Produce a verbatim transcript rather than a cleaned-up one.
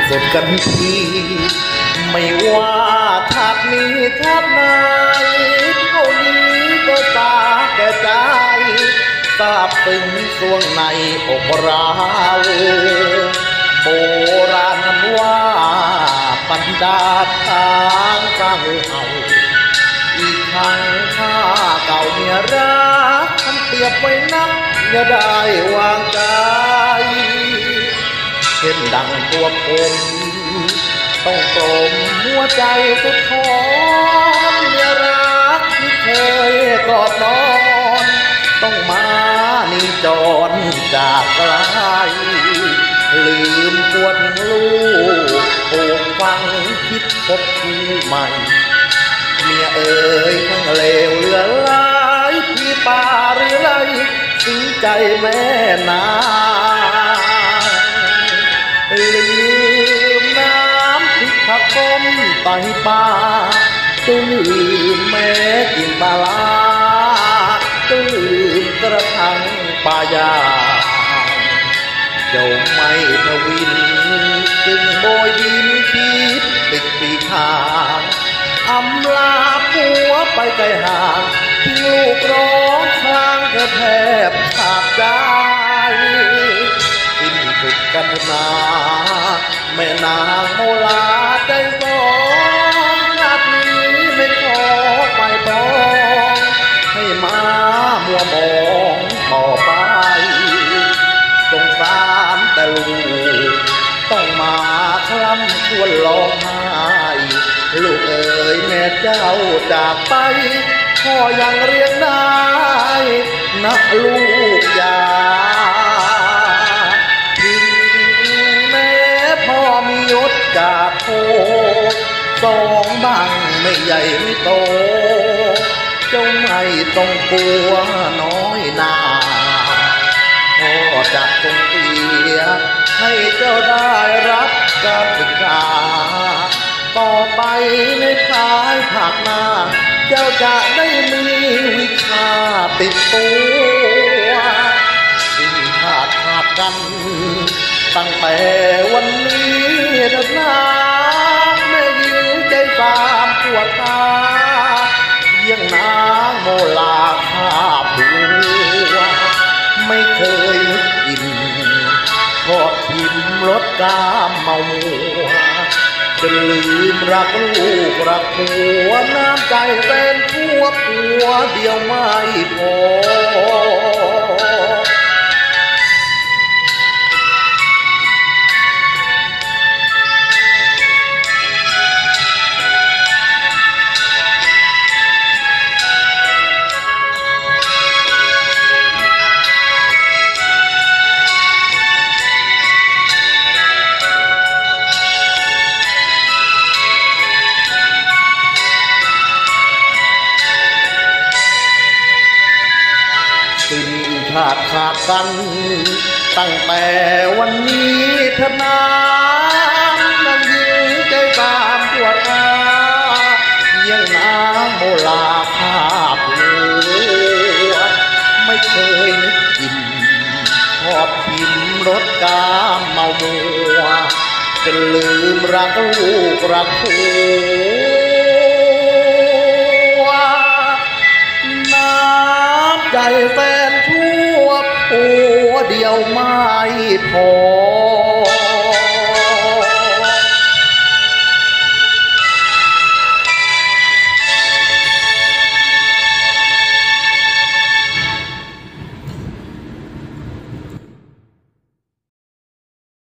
สุดกันทีไม่ว่าชาตินี้ชาติไหนเท่านี้ก็ตาแก่ใจทราบถึงส่วงในอกเราโบราณนั้นว่าปัญญาทางสร้างเอาอีกครั้งข้าเก่าเมียรักทำเปรียบไว้นักอย่าได้วางใจเช่นดังตัวผมต้องกลมหัวใจทุกคนเมียรักที่เคยกอดนอนต้องมานี่จรจากไกลลืมปวดลูกปลูกฟังคิดพบคู่ใหม่เมียเอ๋ยทั้งเลวเหลือหลายที่ป่าหรือไรสิงใจแม่นาลืมน้ำพริกผักต้มไตปลาจนลืมแม่กินปลาร้าจนลืมกระทั่งปลายาเจ้าไม่ทวินจึงโบยดินคิดติดปีขาอำลาผัวไปไกลห่างที่ลูกร้องครางเธอแทบขาดใจสิ้นสุดกันนาแม่นางโมลาใจสองนาทีไม่ขอไปต้องให้มามัวมองต่อไปสงสารแต่ลูกต้องมาคล้ำควรร้องไห้ลูกเอ๋ยแม่เจ้าจากไปพ่อยังเรียกได้นักลูกยาถึงแม่พ่อมียศจากโคสองบังไม่ใหญ่ไม่โตเจ้าไม่ต้องกลัวน้อยนาพ่อจะทรงเกียรติให้เจ้าได้รับการศึกษาต่อไปในภายภาคหน้าเจ้าจะได้มีวิชาติดตัวสิ่งขาดขาดกันตั้งแต่วันนี้เถิดนาแม่หญิงใจสามปวดตาเยี่ยงนางโมลาคาบัวไม่เคยนึกกินทอดทิมรสกามเมามัวจะลืมรักลูกรักผัวน้ำใจเป็นผัวผัวเดียวไม่พอขาดขาดกันตั้งแต่วันนี้เธอน้ำนั่งยืนใจตามปวดตายังน้ำโมลาภาพหัวไม่เคยนึกกินทอดทิมรสกามเมามัวจะลืมรักลูกรักผัวน้ำใจแฟนชั่วผัวเดียวไม่พอ